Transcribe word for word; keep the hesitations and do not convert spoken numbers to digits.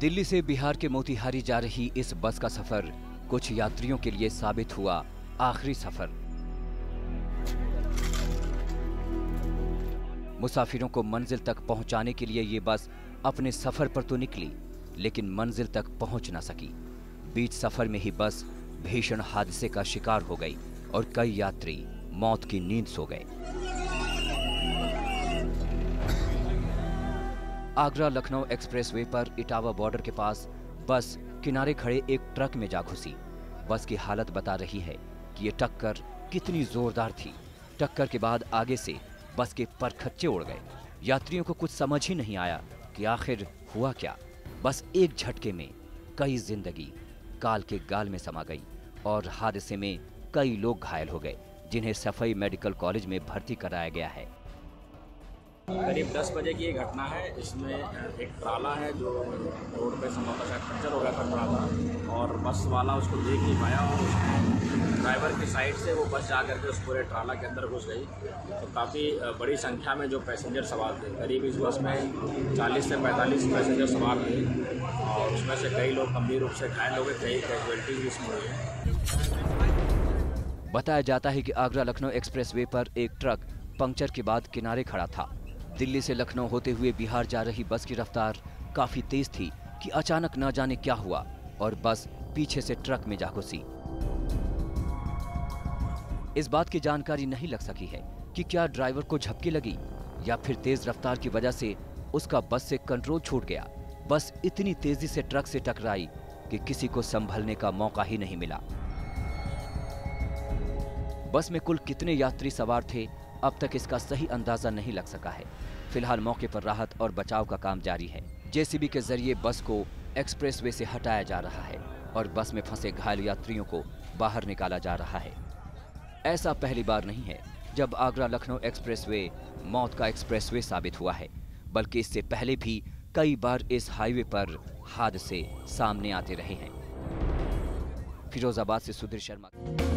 दिल्ली से बिहार के मोतिहारी जा रही इस बस का सफर कुछ यात्रियों के लिए साबित हुआ आखिरी सफर। मुसाफिरों को मंजिल तक पहुंचाने के लिए ये बस अपने सफर पर तो निकली, लेकिन मंजिल तक पहुंच ना सकी। बीच सफर में ही बस भीषण हादसे का शिकार हो गई और कई यात्री मौत की नींद सो गए। आगरा लखनऊ एक्सप्रेसवे पर इटावा बॉर्डर के पास बस किनारे खड़े एक ट्रक में जा घुसी। बस की हालत बता रही है कि ये टक्कर कितनी जोरदार थी। टक्कर के बाद आगे से बस के परखच्चे उड़ गए। यात्रियों को कुछ समझ ही नहीं आया कि आखिर हुआ क्या। बस एक झटके में कई जिंदगी काल के गाल में समा गई और हादसे में कई लोग घायल हो गए, जिन्हें सफाई मेडिकल कॉलेज में भर्ती कराया गया है। करीब दस बजे की ये घटना है। इसमें एक ट्राला है जो रोड पे संभवतः शायद पंचर हो गया था ट्राला, और बस वाला उसको देख नहीं पाया और ड्राइवर की साइड से वो बस जा करके उस पूरे ट्राला के अंदर घुस गई। तो काफ़ी बड़ी संख्या में जो पैसेंजर सवार थे, करीब इस बस में चालीस से पैंतालीस पैसेंजर सवार थे और उसमें से कई लोग गंभीर रूप से घायल हो गए, कई कैजुअल्टी भी इसमें हुई है। बताया जाता है कि आगरा लखनऊ एक्सप्रेसवे पर एक ट्रक पंक्चर के बाद किनारे खड़ा था। दिल्ली से लखनऊ होते हुए बिहार जा रही बस की रफ्तार काफी तेज थी कि अचानक न जाने क्या हुआ और बस पीछे से ट्रक में जा घुसी। इस बात की जानकारी नहीं लग सकी है कि क्या ड्राइवर को झपकी लगी या फिर तेज रफ्तार की वजह से उसका बस से कंट्रोल छूट गया। बस इतनी तेजी से ट्रक से टकराई कि किसी को संभलने का मौका ही नहीं मिला। बस में कुल कितने यात्री सवार थे, अब तक इसका सही अंदाजा नहीं लग सका है। फिलहाल मौके पर राहत और बचाव का काम जारी है। जेसीबी के जरिए बस को एक्सप्रेसवे से हटाया जा रहा है और बस में फंसे घायल यात्रियों को बाहर निकाला जा रहा है। ऐसा पहली बार नहीं है जब आगरा लखनऊ एक्सप्रेसवे मौत का एक्सप्रेसवे साबित हुआ है, बल्कि इससे पहले भी कई बार इस हाईवे पर हादसे सामने आते रहे हैं। फिरोजाबाद से सुधीर शर्मा।